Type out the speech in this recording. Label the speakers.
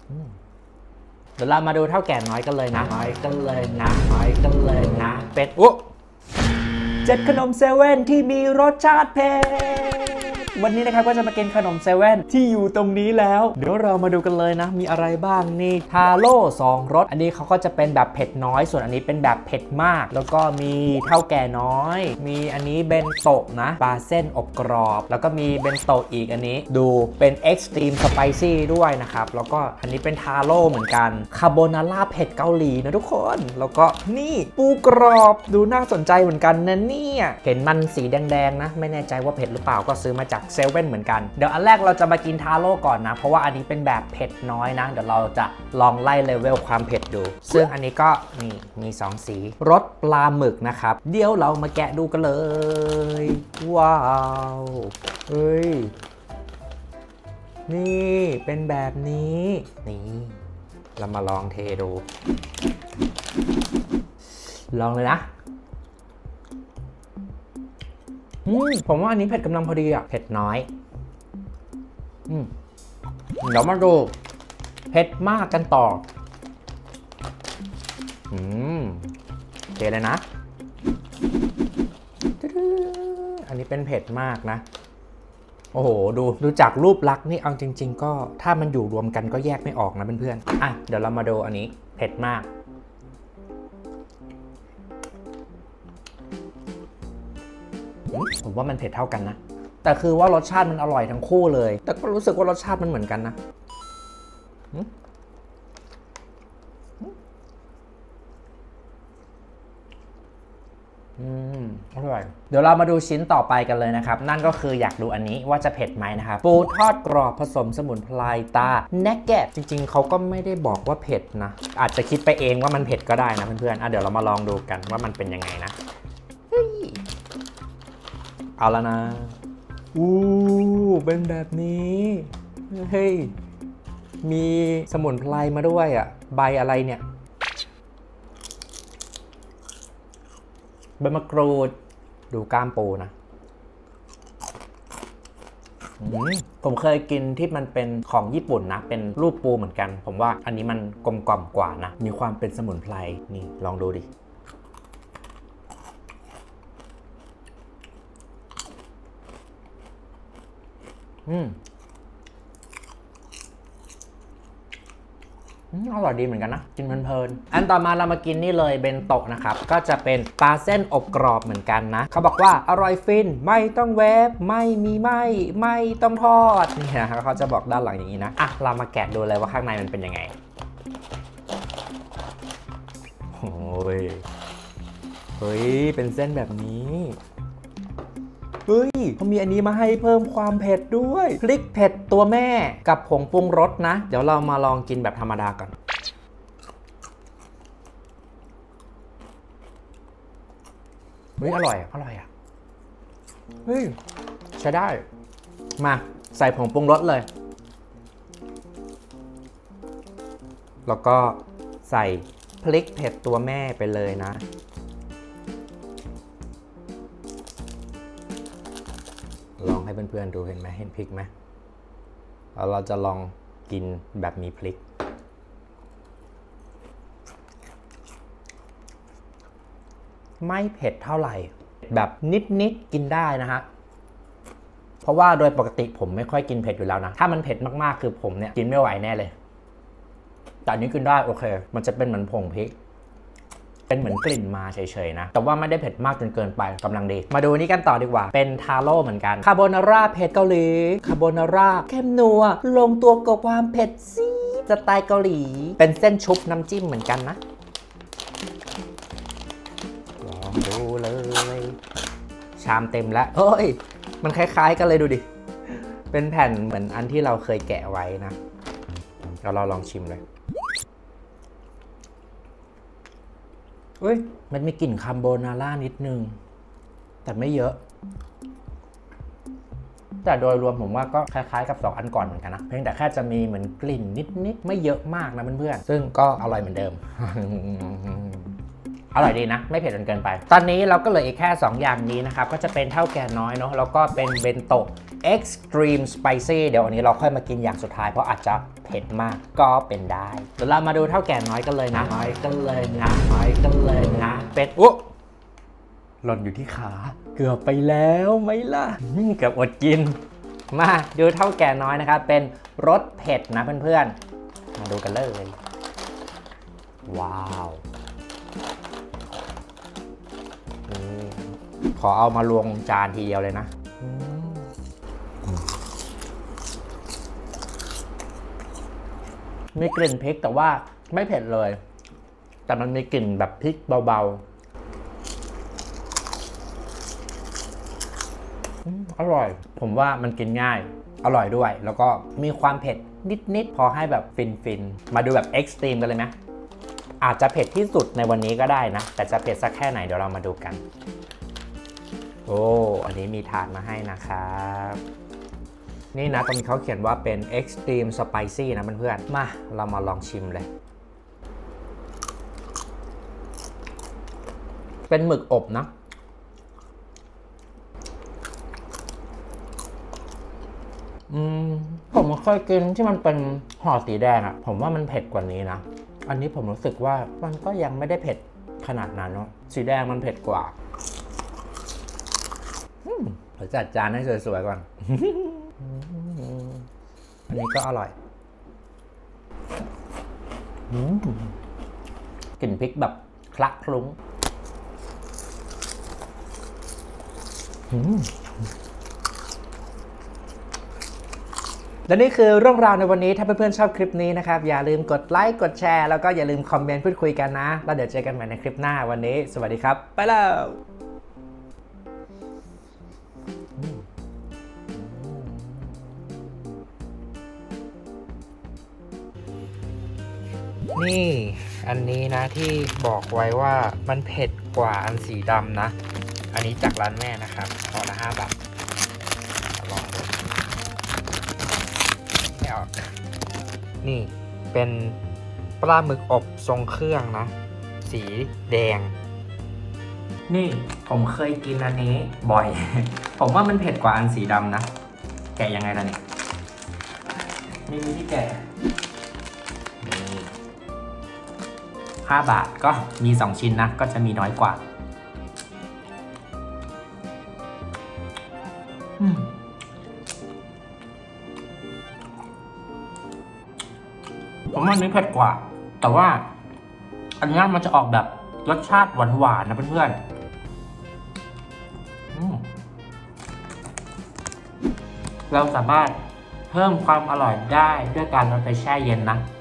Speaker 1: เดี๋ยวเรามาดูเท่าแก่น้อยกันเลยนะเป็ดอุ๊7ขนมเซเว่นที่มีรสชาติเผ็ดวันนี้นะครับก็จะมากินขนมเซเว่นที่อยู่ตรงนี้แล้วเดี๋ยวเรามาดูกันเลยนะมีอะไรบ้างนี่ทาโร่2รสอันนี้เขาก็จะเป็นแบบเผ็ดน้อยส่วนอันนี้เป็นแบบเผ็ดมากแล้วก็มีเท่าแก่น้อยมีอันนี้เบนโตะนะปลาเส้นอบกรอบแล้วก็มีเบนโตะอีกอันนี้ดูเป็นเอ็กซ์ตรีมสไปซี่ด้วยนะครับแล้วก็อันนี้เป็นทาโร่เหมือนกันคาโบนาร่าเผ็ดเกาหลีนะทุกคนแล้วก็นี่ปูกรอบดูน่าสนใจเหมือนกันนะเนี่ยเห็นมันสีแดงๆนะไม่แน่ใจว่าเผ็ดหรือเปล่าก็ซื้อมาจากเซเว่นเหมือนกันเดี๋ยวอันแรกเราจะมากินทาโร่ก่อนนะเพราะว่าอันนี้เป็นแบบเผ็ดน้อยนะเดี๋ยวเราจะลองไล่เลเวลความเผ็ดดูซึ่งอันนี้ก็นี่มี2สีรสปลาหมึกนะครับเดี๋ยวเรามาแกะดูกันเลยว้าวเฮ้ยนี่เป็นแบบนี้นี่เรามาลองเทดูลองเลยนะผมว่าอันนี้เผ็ดกำลังพอดีอ่ะเผ็ดน้อยเดี๋ยวมาดูเผ็ดมากกันต่อเทเลยนะอันนี้เป็นเผ็ดมากนะโอ้โหดูจากรูปลักษณ์นี่เอาจริงๆก็ถ้ามันอยู่รวมกันก็แยกไม่ออกนะเพื่อนๆอ่ะเดี๋ยวเรามาดูอันนี้เผ็ดมากผมว่ามันเผ็ดเท่ากันนะแต่คือว่ารสชาติมันอร่อยทั้งคู่เลยแต่ก็รู้สึกว่ารสชาติมันเหมือนกันนะอร่อยเดี๋ยวเรามาดูชิ้นต่อไปกันเลยนะครับนั่นก็คืออยากดูอันนี้ว่าจะเผ็ดไหมนะครับปูทอดกรอบผสมสมุนไพรตาเนกเก็ตจริงๆเขาก็ไม่ได้บอกว่าเผ็ดนะอาจจะคิดไปเองว่ามันเผ็ดก็ได้นะเพื่อนๆเดี๋ยวเรามาลองดูกันว่ามันเป็นยังไงนะเอาแล้วนะเป็นแบบนี้เฮ้ยมีสมุนไพรมาด้วยอ่ะใบอะไรเนี่ยใบมะกรูดดูก้ามปูนะผมเคยกินที่มันเป็นของญี่ปุ่นนะเป็นรูปปูเหมือนกันผมว่าอันนี้มันกลมกล่อมกว่านะมีความเป็นสมุนไพรนี่ลองดูดิอร่อยดีเหมือนกันนะกินเพลินๆอันต่อมาเรามากินนี่เลยเบนโตะนะครับก็จะเป็นปลาเส้นอบกรอบเหมือนกันนะเขาบอกว่าอร่อยฟินไม่ต้องเวฟไม่มีไม่ต้องทอดนี่นะเขาจะบอกด้านหลังอย่างนี้นะอ่ะเรามาแกะดูเลยว่าข้างในมันเป็นยังไงโอ้ยเฮ้ยเป็นเส้นแบบนี้เฮ้ยเขามีอันนี้มาให้เพิ่มความเผ็ดด้วยพริกเผ็ดตัวแม่กับผงปรุงรสนะเดี๋ยวเรามาลองกินแบบธรรมดาก่อนเฮ้ยอร่อยอ่ะเฮ้ยใช้ได้มาใส่ผงปรุงรสเลยแล้วก็ใส่พริกเผ็ดตัวแม่ไปเลยนะลองให้เพื่อนๆดูเห็นไหมเห็นพริกไหมแล้วเราจะลองกินแบบมีพริกไม่เผ็ดเท่าไหร่แบบนิดกินได้นะฮะเพราะว่าโดยปกติผมไม่ค่อยกินเผ็ดอยู่แล้วนะถ้ามันเผ็ดมากๆคือผมเนี่ยกินไม่ไหวแน่เลยแต่อันนี้กินได้โอเคมันจะเป็นเหมือนผงพริกเป็นเหมือนกลิ่นมาเฉยๆนะแต่ว่าไม่ได้เผ็ดมากจนเกินไปกำลังดีมาดูนี้กันต่อดีกว่าเป็นทาโร่เหมือนกันคาโบนาร่าเผ็ดเกาหลีคาโบนาร่าเข้มนัวลงตัวกับความเผ็ดซีดสไตล์เกาหลีเป็นเส้นชุบน้ำจิ้มเหมือนกันนะลองดูเลยชามเต็มแล้วเฮ้ยมันคล้ายๆกันเลยดูดิเป็นแผ่นเหมือนอันที่เราเคยแกะไว้นะเราลองชิมเลยเฮ้ยมันมีกลิ่นคาโบนาร่านิดนึงแต่ไม่เยอะแต่โดยรวมผมว่าก็คล้ายๆกับ2อันก่อนเหมือนกันนะเพียงแต่แค่จะมีเหมือนกลิ่นนิดๆไม่เยอะมากนะเพื่อนๆซึ่งก็อร่อยเหมือนเดิมอร่อยดีนะไม่เผ็ดจนเกินไปตอนนี้เราก็เหลืออีกแค่2อย่างนี้นะครับก็จะเป็นเท่าแก่น้อยเนาะแล้วก็เป็นเบนโตะ Extreme Spicy เดี๋ยววันนี้เราค่อยมากินอย่างสุดท้ายเพราะอาจจะเผ็ดมากก็เป็นได้เดี๋ยวเรามาดูเท่าแก่น้อยกันเลยนะน้อยกันเลยนะน้อยกันเลยนะเป็นอุ๊หล่นอยู่ที่ขาเกือบไปแล้วไหมล่ะเกือบอดกินมาดูเท่าแก่น้อยนะครับเป็นรสเผ็ดนะเพื่อนๆมาดูกันเลยว้าวขอเอามาลวงจานทีเดียวเลยนะมีกลิ่นพริกแต่ว่าไม่เผ็ดเลยแต่มันมีกลิ่นแบบพริกเบาๆอร่อยผมว่ามันกินง่ายอร่อยด้วยแล้วก็มีความเผ็ดนิดๆพอให้แบบฟินๆมาดูแบบเอ็กซ์ตรีมกันเลยไหมอาจจะเผ็ดที่สุดในวันนี้ก็ได้นะแต่จะเผ็ดสักแค่ไหนเดี๋ยวเรามาดูกันโอ้อันนี้มีถาดมาให้นะครับนี่นะตรงนี้เขาเขียนว่าเป็น Extreme Spicy นะเพื่อนๆมาเรามาลองชิมเลยเป็นหมึกอบนะผมเคยกินที่มันเป็นห่อสีแดงอ่ะผมว่ามันเผ็ดกว่านี้นะอันนี้ผมรู้สึกว่ามันก็ยังไม่ได้เผ็ดขนาดนั้นเนาะสีแดงมันเผ็ดกว่าเดี๋ยวจัดจานให้สวยๆก่อน อันนี้ก็อร่อยกลิ่นพริกแบบคละคลุ้งและนี่คือเรื่องราวในวันนี้ถ้าเพื่อนๆชอบคลิปนี้นะครับอย่าลืมกดไลค์กดแชร์แล้วก็อย่าลืมคอมเมนต์พูดคุยกันนะแล้วเดี๋ยวเจอกันใหม่ในคลิปหน้าวันนี้สวัสดีครับไปแล้วนี่อันนี้นะที่บอกไว้ว่ามันเผ็ดกว่าอันสีดำนะอันนี้จากร้านแม่นะครับพอละ5 บาทลองดูไม่ออกนี่เป็นปลาหมึกอบทรงเครื่องนะสีแดงนี่ผมเคยกินอันนี้บ่อย ผมว่ามันเผ็ดกว่าอันสีดำนะแกะยังไงล่ะเนี่ยมีที่แกะ5 บาทก็มี2ชิ้นนะก็จะมีน้อยกว่าผมว่าอันนี้เผ็ดกว่าแต่ว่าอันนี้มันจะออกแบบรสชาติหวานๆนะเพื่อนๆเราสามารถเพิ่มความอร่อยได้ด้วยการเอาไปแช่เย็นนะ